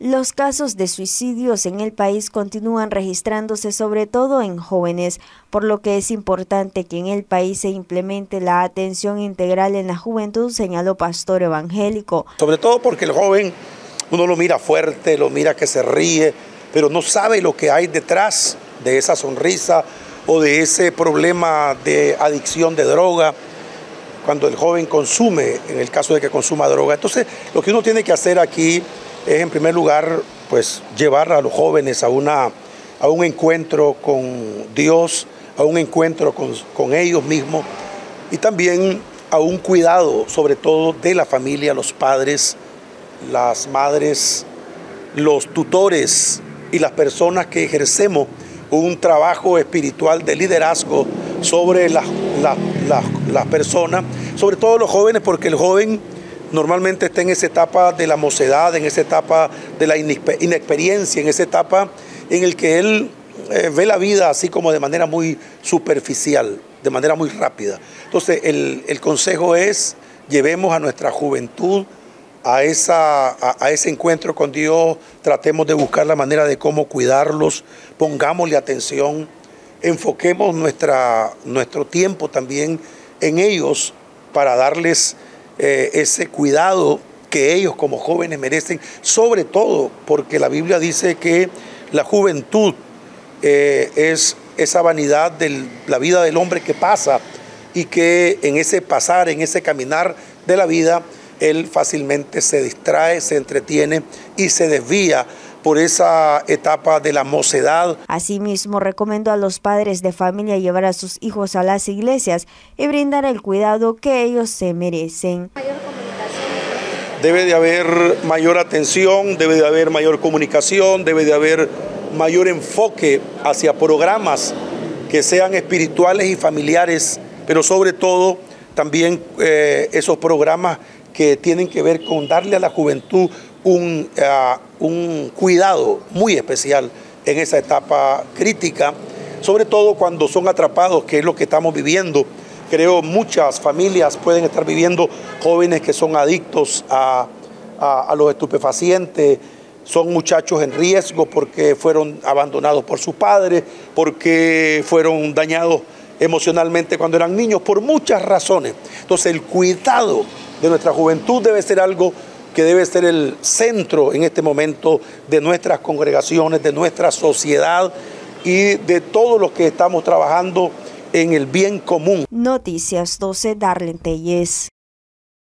Los casos de suicidios en el país continúan registrándose sobre todo en jóvenes, por lo que es importante que en el país se implemente la atención integral en la juventud, señaló pastor evangélico. Sobre todo porque el joven, uno lo mira fuerte, lo mira que se ríe, pero no sabe lo que hay detrás de esa sonrisa o de ese problema de adicción de droga, cuando el joven consume, en el caso de que consuma droga. Entonces, lo que uno tiene que hacer aquí es, en primer lugar, pues llevar a los jóvenes a un encuentro con Dios, a un encuentro con ellos mismos y también a un cuidado, sobre todo de la familia, los padres, las madres, los tutores y las personas que ejercemos un trabajo espiritual de liderazgo sobre las personas, sobre todo los jóvenes, porque el joven normalmente está en esa etapa de la mocedad, en esa etapa de la inexperiencia, en esa etapa en el que él ve la vida así como de manera muy superficial, de manera muy rápida. Entonces el consejo es: llevemos a nuestra juventud a ese encuentro con Dios, tratemos de buscar la manera de cómo cuidarlos, pongámosle atención, enfoquemos nuestro tiempo también en ellos para darles ese cuidado que ellos como jóvenes merecen, sobre todo porque la Biblia dice que la juventud es esa vanidad de la vida del hombre que pasa y que en ese pasar, en ese caminar de la vida, él fácilmente se distrae, se entretiene y se desvía por esa etapa de la mocedad. Asimismo, recomendó a los padres de familia llevar a sus hijos a las iglesias y brindar el cuidado que ellos se merecen. Debe de haber mayor atención, debe de haber mayor comunicación, debe de haber mayor enfoque hacia programas que sean espirituales y familiares, pero sobre todo también esos programas que tienen que ver con darle a la juventud un cuidado muy especial en esa etapa crítica, sobre todo cuando son atrapados, que es lo que estamos viviendo. Creo muchas familias pueden estar viviendo jóvenes que son adictos a los estupefacientes, son muchachos en riesgo porque fueron abandonados por sus padres, porque fueron dañados emocionalmente cuando eran niños, por muchas razones. Entonces el cuidado de nuestra juventud debe ser algo que debe ser el centro en este momento de nuestras congregaciones, de nuestra sociedad y de todos los que estamos trabajando en el bien común. Noticias 12, Darlene Telles.